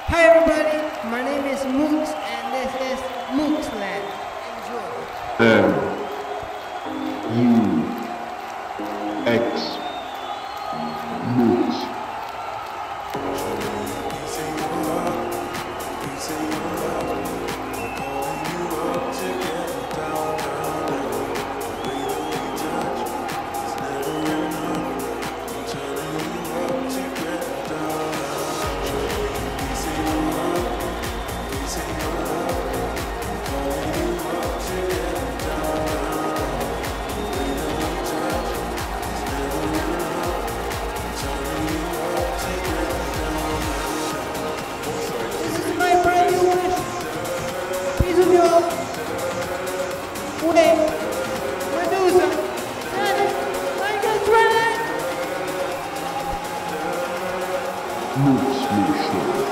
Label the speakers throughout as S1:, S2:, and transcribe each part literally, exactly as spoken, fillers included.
S1: Hi everybody, my name is Mooks and this is Mooksland. Enjoy.
S2: M U X Mooks.
S1: My brand new wish. Piece of your way. Medusa. Ready? I get ready.
S2: Mooks Show.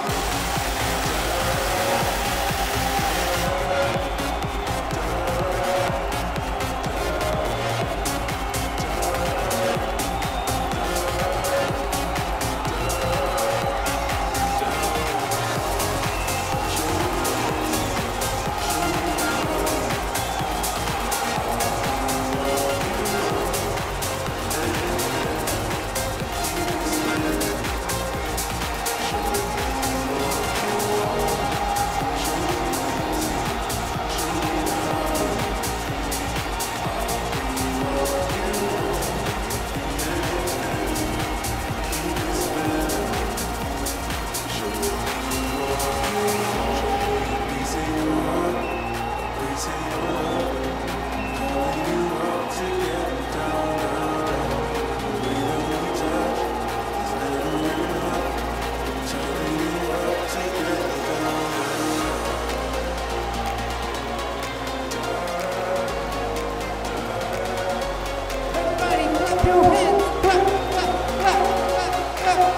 S1: Everybody clap your hands. Clap, clap, clap, clap, clap.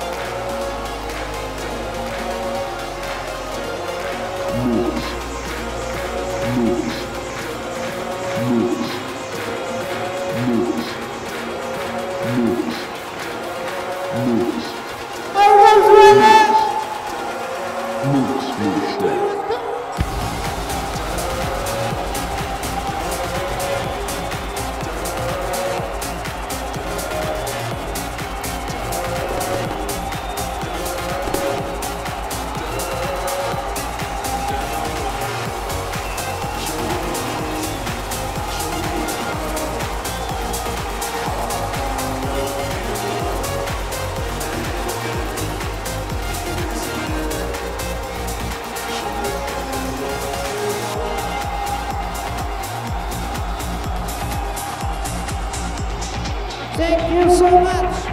S2: Mooks. Mooks. Mooks. Mooks. Mooks. Mooks.
S1: Almost ready.
S2: Mooks Show.
S1: Thank you so much.